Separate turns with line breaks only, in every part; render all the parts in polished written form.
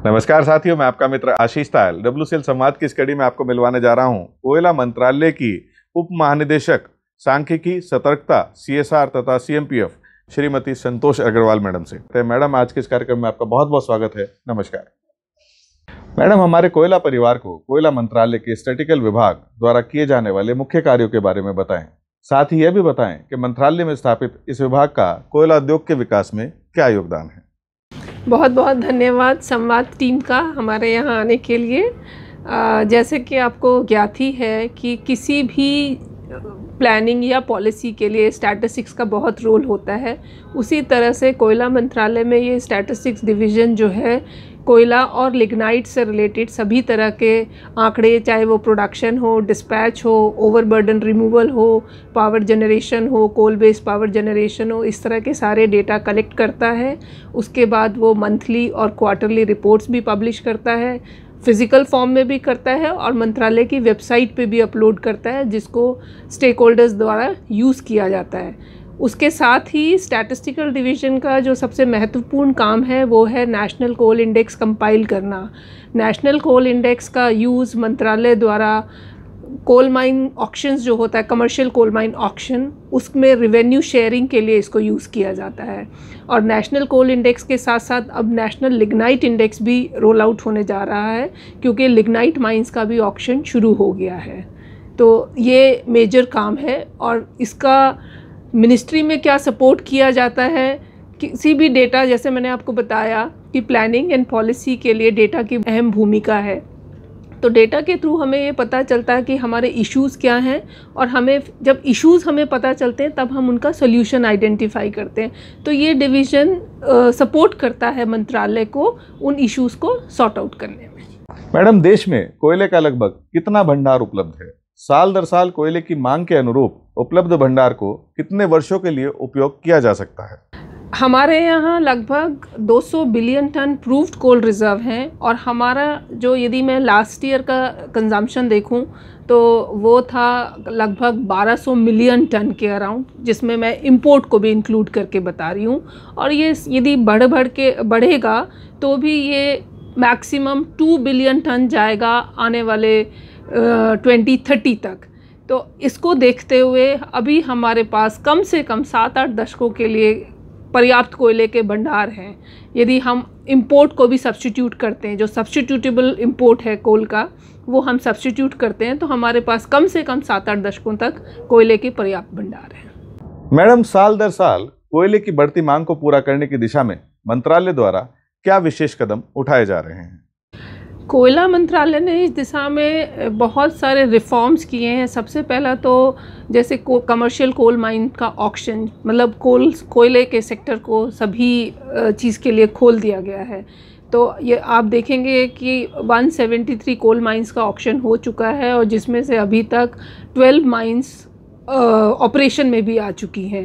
नमस्कार साथियों, मैं आपका मित्र आशीष तायल WCL संवाद की इस कड़ी में आपको मिलवाने जा रहा हूं कोयला मंत्रालय की उप महानिदेशक सांख्यिकी, सतर्कता, CSR तथा CMPF श्रीमती संतोष अग्रवाल मैडम से। तो मैडम, आज के इस कार्यक्रम में आपका बहुत बहुत स्वागत है। नमस्कार मैडम, हमारे कोयला परिवार को कोयला मंत्रालय के स्टैटिकल विभाग द्वारा किए जाने वाले मुख्य कार्यों के बारे में बताएं। साथ ही यह भी बताएं कि मंत्रालय में स्थापित इस विभाग का कोयला उद्योग के विकास में क्या योगदान है।
बहुत बहुत धन्यवाद संवाद टीम का हमारे यहाँ आने के लिए। जैसे कि आपको ज्ञात ही है कि किसी भी प्लानिंग या पॉलिसी के लिए स्टैटिस्टिक्स का बहुत रोल होता है। उसी तरह से कोयला मंत्रालय में ये स्टैटिस्टिक्स डिवीज़न जो है कोयला और लिग्नाइट से रिलेटेड सभी तरह के आंकड़े, चाहे वो प्रोडक्शन हो, डिस्पैच हो, ओवरबर्डन रिमूवल हो, पावर जनरेशन हो, कोल बेस्ड पावर जनरेशन हो, इस तरह के सारे डेटा कलेक्ट करता है। उसके बाद वो मंथली और क्वार्टरली रिपोर्ट्स भी पब्लिश करता है, फिज़िकल फॉर्म में भी करता है और मंत्रालय की वेबसाइट पे भी अपलोड करता है, जिसको स्टेक होल्डर्स द्वारा यूज़ किया जाता है। उसके साथ ही स्टैटिस्टिकल डिवीज़न का जो सबसे महत्वपूर्ण काम है वो है नेशनल कोल इंडेक्स कंपाइल करना। नेशनल कोल इंडेक्स का यूज़ मंत्रालय द्वारा कोल माइन ऑक्शंस जो होता है, कमर्शियल कोल माइन ऑक्शन, उसमें रिवेन्यू शेयरिंग के लिए इसको यूज़ किया जाता है। और नेशनल कोल इंडेक्स के साथ साथ अब नेशनल लिग्नाइट इंडेक्स भी रोल आउट होने जा रहा है, क्योंकि लिग्नाइट माइंस का भी ऑक्शन शुरू हो गया है। तो ये मेजर काम है। और इसका मिनिस्ट्री में क्या सपोर्ट किया जाता है, किसी भी डेटा, जैसे मैंने आपको बताया कि प्लानिंग एंड पॉलिसी के लिए डेटा की अहम भूमिका है। तो डेटा के थ्रू हमें ये पता चलता है कि हमारे इश्यूज़ क्या हैं, और हमें जब इश्यूज़ हमें पता चलते हैं तब हम उनका सोल्यूशन आइडेंटिफाई करते हैं। तो ये डिवीज़न सपोर्ट करता है मंत्रालय को उन इश्यूज़ को सॉर्ट आउट करने में।
मैडम, देश में कोयले का लगभग कितना भंडार उपलब्ध है? साल दर साल कोयले की मांग के अनुरूप उपलब्ध भंडार को कितने वर्षों के लिए उपयोग किया जा सकता है?
हमारे यहाँ लगभग 200 billion ton proved coal reserve हैं। और हमारा जो, यदि मैं लास्ट ईयर का कंजम्पशन देखूं तो वो था लगभग 1200 मिलियन टन के अराउंड, जिसमें मैं इंपोर्ट को भी इंक्लूड करके बता रही हूँ। और ये यदि बढ़ेगा तो भी ये मैक्सिमम 2 बिलियन टन जाएगा आने वाले 2030 तक। तो इसको देखते हुए अभी हमारे पास कम से कम 7-8 दशकों के लिए पर्याप्त कोयले के भंडार हैं। यदि हम इंपोर्ट को भी सब्स्टिट्यूट करते हैं, जो सब्स्टिट्यूटेबल इंपोर्ट है कोल का, वो हम सब्स्टिट्यूट करते हैं, तो हमारे पास कम से कम 7-8 दशकों तक कोयले के पर्याप्त भंडार हैं।
मैडम, साल दर साल कोयले की बढ़ती मांग को पूरा करने की दिशा में मंत्रालय द्वारा क्या विशेष कदम उठाए जा रहे हैं?
कोयला मंत्रालय ने इस दिशा में बहुत सारे रिफॉर्म्स किए हैं। सबसे पहला तो जैसे कमर्शियल कोल माइन का ऑक्शन, मतलब कोयले के सेक्टर को सभी चीज़ के लिए खोल दिया गया है। तो ये आप देखेंगे कि 173 कोल माइंस का ऑक्शन हो चुका है, और जिसमें से अभी तक 12 माइंस ऑपरेशन में भी आ चुकी हैं।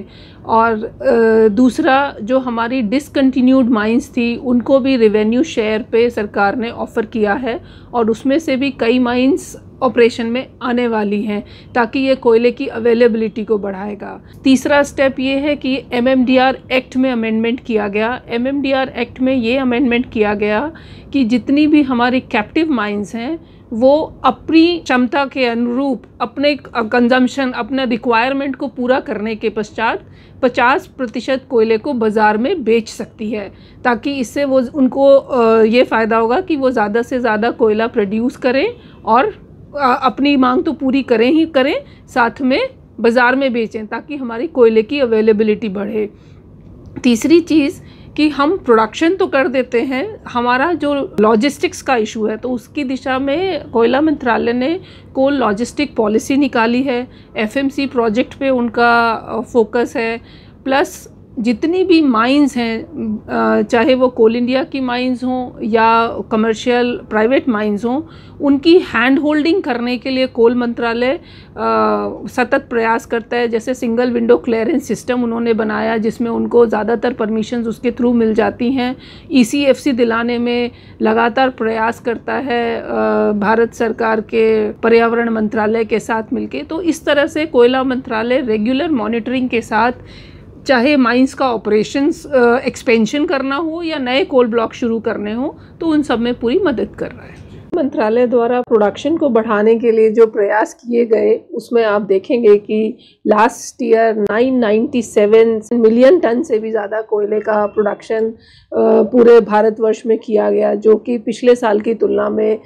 और दूसरा, जो हमारी डिसकंटिन्यूड माइंस थी उनको भी रिवेन्यू शेयर पे सरकार ने ऑफ़र किया है, और उसमें से भी कई माइंस ऑपरेशन में आने वाली हैं, ताकि ये कोयले की अवेलेबिलिटी को बढ़ाएगा। तीसरा स्टेप ये है कि MMDR एक्ट में अमेंडमेंट किया गया। MMDR एक्ट में ये अमेंडमेंट किया गया कि जितनी भी हमारी कैप्टिव माइंस हैं वो अपनी क्षमता के अनुरूप अपने कंजम्पशन, अपने रिक्वायरमेंट को पूरा करने के पश्चात 50% कोयले को बाज़ार में बेच सकती है, ताकि इससे वो उनको ये फ़ायदा होगा कि वो ज़्यादा से ज़्यादा कोयला प्रोड्यूस करें और अपनी मांग तो पूरी करें ही करें, साथ में बाज़ार में बेचें, ताकि हमारी कोयले की अवेलेबिलिटी बढ़े। तीसरी चीज़ कि हम प्रोडक्शन तो कर देते हैं, हमारा जो लॉजिस्टिक्स का इशू है, तो उसकी दिशा में कोयला मंत्रालय ने कोल लॉजिस्टिक पॉलिसी निकाली है। FMC प्रोजेक्ट पे उनका फोकस है। प्लस जितनी भी माइंस हैं, चाहे वो कोल इंडिया की माइंस हों या कमर्शियल प्राइवेट माइंस हों, उनकी हैंड होल्डिंग करने के लिए कोल मंत्रालय सतत प्रयास करता है। जैसे सिंगल विंडो क्लियरेंस सिस्टम उन्होंने बनाया, जिसमें उनको ज़्यादातर परमिशंस उसके थ्रू मिल जाती हैं। ECFC दिलाने में लगातार प्रयास करता है भारत सरकार के पर्यावरण मंत्रालय के साथ मिलके। तो इस तरह से कोयला मंत्रालय रेगुलर मॉनिटरिंग के साथ चाहे माइंस का ऑपरेशंस एक्सपेंशन करना हो या नए कोल ब्लॉक शुरू करने हो, तो उन सब में पूरी मदद कर रहा है। मंत्रालय द्वारा प्रोडक्शन को बढ़ाने के लिए जो प्रयास किए गए, उसमें आप देखेंगे कि लास्ट ईयर 997 मिलियन टन से भी ज़्यादा कोयले का प्रोडक्शन पूरे भारतवर्ष में किया गया, जो कि पिछले साल की तुलना में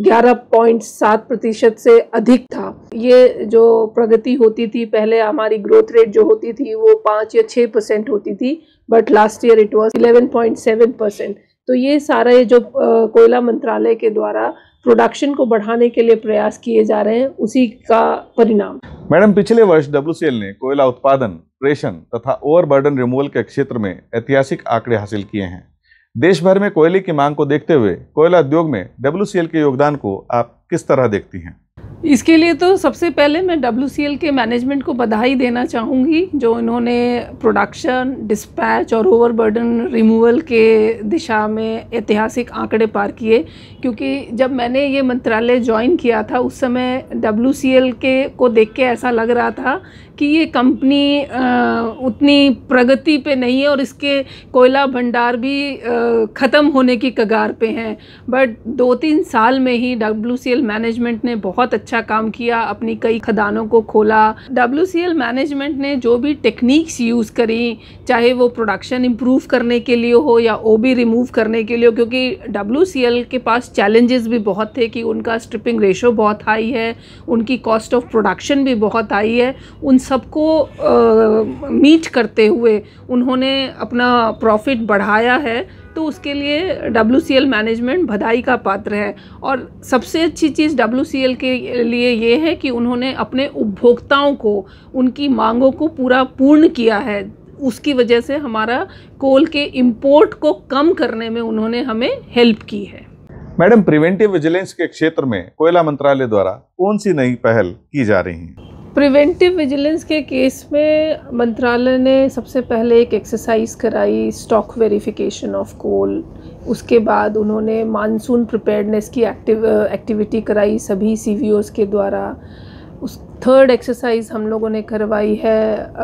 11.7% से अधिक था। ये जो प्रगति होती थी, पहले हमारी ग्रोथ रेट जो होती थी वो 5 या 6% होती थी, but last year it was 11.7%। तो ये सारे जो कोयला मंत्रालय के द्वारा प्रोडक्शन को बढ़ाने के लिए प्रयास किए जा रहे हैं, उसी का परिणाम।
मैडम, पिछले वर्ष WCL ने कोयला उत्पादन, प्रेषण तथा ओवरबर्डन रिमूवल के क्षेत्र में ऐतिहासिक आंकड़े हासिल किए हैं। देश भर में कोयले की मांग को देखते हुए कोयला उद्योग में WCL के योगदान को आप किस तरह देखती हैं?
इसके लिए तो सबसे पहले मैं WCL के मैनेजमेंट को बधाई देना चाहूँगी, जो इन्होंने प्रोडक्शन, डिस्पैच और ओवरबर्डन रिमूवल के दिशा में ऐतिहासिक आंकड़े पार किए। क्योंकि जब मैंने ये मंत्रालय ज्वाइन किया था, उस समय WCL को देख के ऐसा लग रहा था कि ये कंपनी उतनी प्रगति पे नहीं है और इसके कोयला भंडार भी ख़त्म होने की कगार पे हैं। बट 2-3 साल में ही WCL मैनेजमेंट ने बहुत अच्छा काम किया, अपनी कई खदानों को खोला। WCL मैनेजमेंट ने जो भी टेक्निक्स यूज़ करी, चाहे वो प्रोडक्शन इम्प्रूव करने के लिए हो या OB रिमूव करने के लिए हो, क्योंकि WCL के पास चैलेंजेस भी बहुत थे कि उनका स्ट्रिपिंग रेशो बहुत हाई है, उनकी कॉस्ट ऑफ प्रोडक्शन भी बहुत हाई है। उन सबको मीट करते हुए उन्होंने अपना प्रॉफिट बढ़ाया है, तो उसके लिए WCL मैनेजमेंट बधाई का पात्र है। और सबसे अच्छी चीज़ WCL के लिए ये है कि उन्होंने अपने उपभोक्ताओं को, उनकी मांगों को पूर्ण किया है। उसकी वजह से हमारा कोल के इंपोर्ट को कम करने में उन्होंने हमें हेल्प की है।
मैडम, प्रिवेंटिव विजिलेंस के क्षेत्र में कोयला मंत्रालय द्वारा कौन सी नई पहल की जा रही है?
प्रिवेंटिव विजिलेंस के केस में मंत्रालय ने सबसे पहले एक एक्सरसाइज कराई, स्टॉक वेरिफिकेशन ऑफ कोल। उसके बाद उन्होंने मानसून प्रिपेयर्डनेस की एक्टिविटी कराई सभी CVOs के द्वारा। उस थर्ड एक्सरसाइज हम लोगों ने करवाई है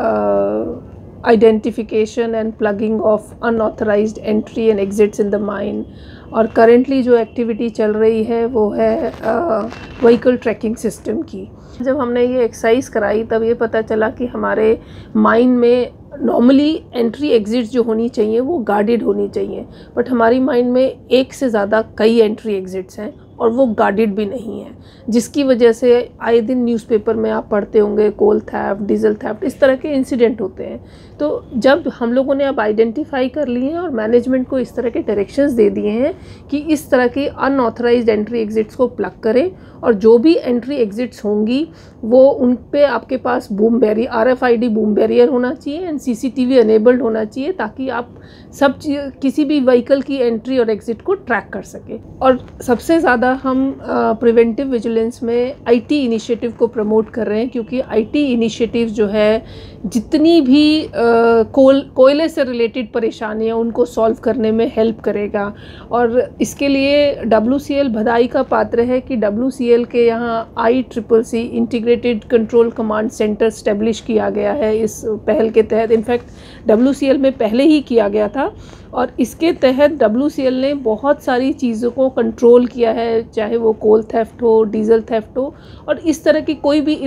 identification and plugging of unauthorised entry and exits in the mine. और करेंटली जो एक्टिविटी चल रही है वो है व्हीकल ट्रैकिंग सिस्टम की। जब हमने ये एक्सरसाइज कराई, तब ये पता चला कि हमारे माइन में नॉर्मली एंट्री एग्जिट्स जो होनी चाहिए वो गार्डेड होनी चाहिए, बट हमारी माइन में एक से ज़्यादा कई एंट्री एग्जिट्स हैं और वो गार्डेड भी नहीं है, जिसकी वजह से आए दिन न्यूज़पेपर में आप पढ़ते होंगे कोल थेफ्ट, डीजल थेफ्ट, इस तरह के इंसिडेंट होते हैं। तो जब हम लोगों ने अब आइडेंटिफाई कर लिए हैं और मैनेजमेंट को इस तरह के डायरेक्शंस दे दिए हैं कि इस तरह की अनऑथराइज्ड एंट्री एग्जिट्स को प्लग करें, और जो भी एंट्री एग्जिट्स होंगी वो उन पे आपके पास boom barrier, RFID boom barrier होना चाहिए एंड CCTV अनेबल्ड होना चाहिए, ताकि आप किसी भी व्हीकल की एंट्री और एग्जिट को ट्रैक कर सके। और सबसे ज़्यादा हम प्रिवेंटिव विजिलेंस में IT इनिशिएटिव को प्रमोट कर रहे हैं, क्योंकि IT इनिशिएटिव जो है जितनी भी कोयले से रिलेटेड परेशानियां उनको सॉल्व करने में हेल्प करेगा। और इसके लिए WCL बधाई का पात्र है कि WCL के यहाँ ICCC integrated control command centre establish किया गया है इस पहल के तहत। इनफैक्ट WCL में पहले ही किया गया था, और इसके तहत WCL ने बहुत सारी चीज़ों को कंट्रोल किया है, चाहे वो कोल थेफ्ट हो, डीजल थेफ्ट हो, और इस तरह की कोई भी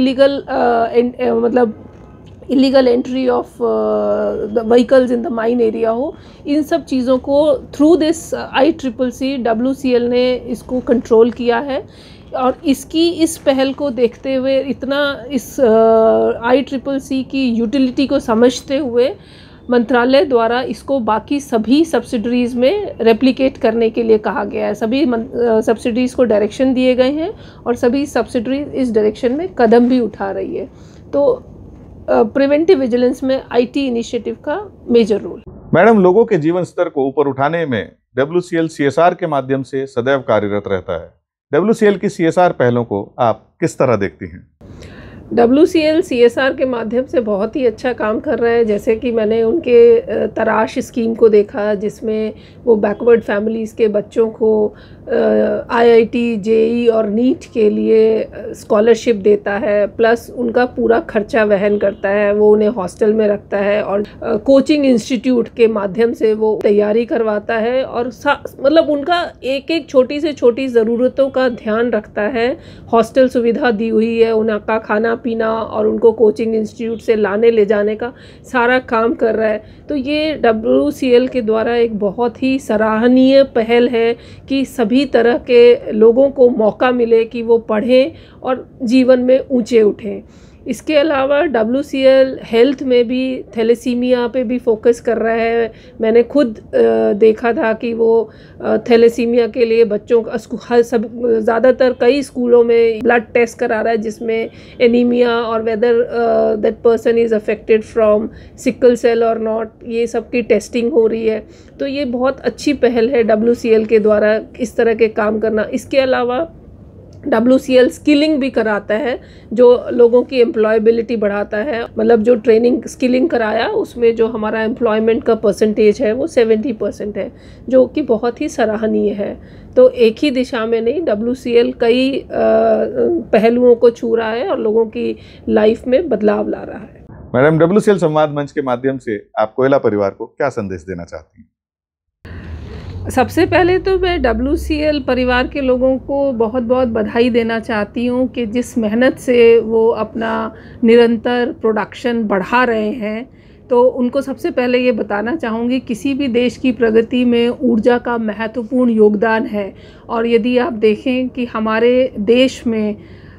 illegal entry of the vehicles in the mine area हो। इन सब चीज़ों को थ्रू दिस ICCC WCL ने इसको कंट्रोल किया है। और इस पहल को देखते हुए, इतना इस ICCC की यूटिलिटी को समझते हुए मंत्रालय द्वारा इसको बाकी सभी सब्सिडरीज़ में रेप्लिकेट करने के लिए कहा गया है। सभी सब्सिडरीज़ को डायरेक्शन दिए गए हैं और सभी सब्सिडरीज इस डायरेक्शन में कदम भी उठा रही है। तो प्रिवेंटिव विजिलेंस में IT इनिशिएटिव का मेजर रोल।
मैडम, लोगों के जीवन स्तर को ऊपर उठाने में WCL CSR के माध्यम से सदैव कार्यरत रहता है। WCL की CSR पहलों को आप किस तरह देखती हैं?
WCL CSR के माध्यम से बहुत ही अच्छा काम कर रहा है। जैसे कि मैंने उनके तराश स्कीम को देखा, जिसमें वो बैकवर्ड फैमिलीज़ के बच्चों को IIT JEE और नीट के लिए स्कॉलरशिप देता है, प्लस उनका पूरा खर्चा वहन करता है, वो उन्हें हॉस्टल में रखता है और कोचिंग इंस्टीट्यूट के माध्यम से वो तैयारी करवाता है और मतलब उनका एक एक छोटी से छोटी ज़रूरतों का ध्यान रखता है। हॉस्टल सुविधा दी हुई है, उनका खाना पीना और उनको कोचिंग इंस्टीट्यूट से लाने ले जाने का सारा काम कर रहा है। तो ये WCL के द्वारा एक बहुत ही सराहनीय पहल है कि सभी तरह के लोगों को मौका मिले कि वो पढ़ें और जीवन में ऊंचे उठें। इसके अलावा WCL हेल्थ में भी थैलेसीमिया पे भी फोकस कर रहा है। मैंने खुद देखा था कि वो थैलेसीमिया के लिए बच्चों का सब ज़्यादातर कई स्कूलों में ब्लड टेस्ट करा रहा है, जिसमें एनीमिया और whether that person is affected from sickle cell और नॉट, ये सब की टेस्टिंग हो रही है। तो ये बहुत अच्छी पहल है WCL के द्वारा इस तरह के काम करना। इसके अलावा WCL स्किलिंग भी कराता है, जो लोगों की एम्प्लॉयबिलिटी बढ़ाता है। मतलब जो ट्रेनिंग स्किलिंग कराया उसमें जो हमारा एम्प्लॉयमेंट का परसेंटेज है वो 70% है, जो कि बहुत ही सराहनीय है। तो एक ही दिशा में नहीं, WCL कई पहलुओं को छू रहा है और लोगों की लाइफ में बदलाव ला रहा है।
मैडम, WCL संवाद मंच के माध्यम से आप कोयला परिवार को क्या संदेश देना चाहती हैं?
सबसे पहले तो मैं WCL परिवार के लोगों को बहुत बहुत बधाई देना चाहती हूँ कि जिस मेहनत से वो अपना निरंतर प्रोडक्शन बढ़ा रहे हैं। तो उनको सबसे पहले ये बताना चाहूँगी, किसी भी देश की प्रगति में ऊर्जा का महत्वपूर्ण योगदान है। और यदि आप देखें कि हमारे देश में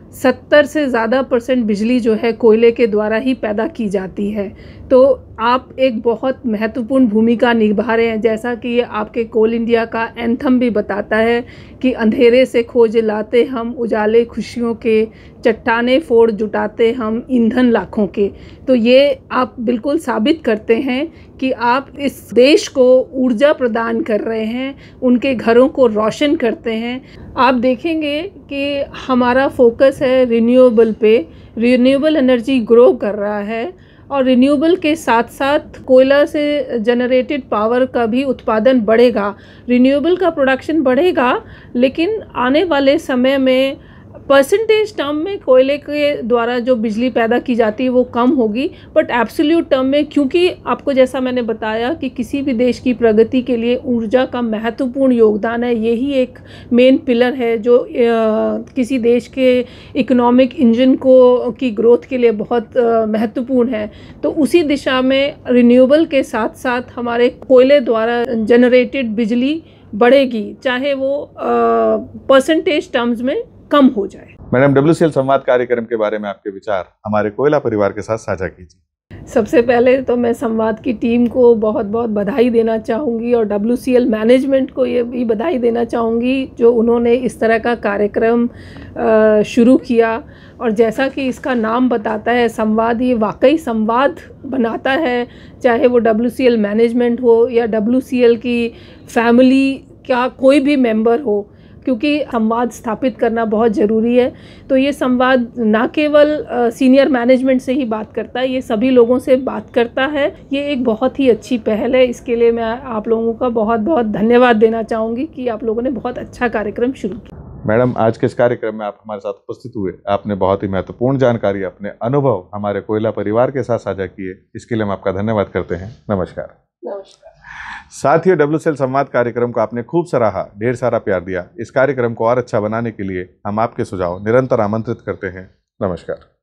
70 से ज़्यादा % बिजली जो है कोयले के द्वारा ही पैदा की जाती है, तो आप एक बहुत महत्वपूर्ण भूमिका निभा रहे हैं। जैसा कि ये आपके कोल इंडिया का एंथम भी बताता है कि अंधेरे से खोज लाते हम उजाले खुशियों के, चट्टाने फोड़ जुटाते हम ईंधन लाखों के। तो ये आप बिल्कुल साबित करते हैं कि आप इस देश को ऊर्जा प्रदान कर रहे हैं, उनके घरों को रोशन करते हैं। आप देखेंगे कि हमारा फोकस है रिन्यूएबल पे, रिन्यूएबल एनर्जी ग्रो कर रहा है और रिन्यूएबल के साथ साथ कोयला से जनरेटेड पावर का भी उत्पादन बढ़ेगा। रिन्यूएबल का प्रोडक्शन बढ़ेगा, लेकिन आने वाले समय में परसेंटेज टर्म में कोयले के द्वारा जो बिजली पैदा की जाती है वो कम होगी, बट एब्सोल्यूट टर्म में, क्योंकि आपको जैसा मैंने बताया कि किसी भी देश की प्रगति के लिए ऊर्जा का महत्वपूर्ण योगदान है, यही एक मेन पिलर है जो किसी देश के इकोनॉमिक इंजन को की ग्रोथ के लिए बहुत महत्वपूर्ण है। तो उसी दिशा में रिन्यूएबल के साथ साथ हमारे कोयले द्वारा जनरेटेड बिजली बढ़ेगी, चाहे वो परसेंटेज टर्म्स में कम हो जाए।
मैडम, WCL संवाद कार्यक्रम के बारे में आपके विचार हमारे कोयला परिवार के साथ साझा कीजिए।
सबसे पहले तो मैं संवाद की टीम को बहुत बहुत बधाई देना चाहूँगी और WCL मैनेजमेंट को ये भी बधाई देना चाहूँगी जो उन्होंने इस तरह का कार्यक्रम शुरू किया। और जैसा कि इसका नाम बताता है संवाद, ये वाकई संवाद बनाता है, चाहे वो WCL मैनेजमेंट हो या WCL की फैमिली का कोई भी मेंबर हो, क्योंकि संवाद स्थापित करना बहुत ज़रूरी है। तो ये संवाद ना केवल सीनियर मैनेजमेंट से ही बात करता है, ये सभी लोगों से बात करता है। ये एक बहुत ही अच्छी पहल है, इसके लिए मैं आप लोगों का बहुत बहुत धन्यवाद देना चाहूँगी कि आप लोगों ने बहुत अच्छा कार्यक्रम शुरू किया।
मैडम, आज के इस कार्यक्रम में आप हमारे साथ उपस्थित हुए, आपने बहुत ही महत्वपूर्ण जानकारी, अपने अनुभव हमारे कोयला परिवार के साथ साझा किए, इसके लिए हम आपका धन्यवाद करते हैं। नमस्कार।
नमस्कार।
साथियों, WCL संवाद कार्यक्रम को आपने खूब सराहा, ढेर सारा प्यार दिया। इस कार्यक्रम को और अच्छा बनाने के लिए हम आपके सुझाव निरंतर आमंत्रित करते हैं। नमस्कार।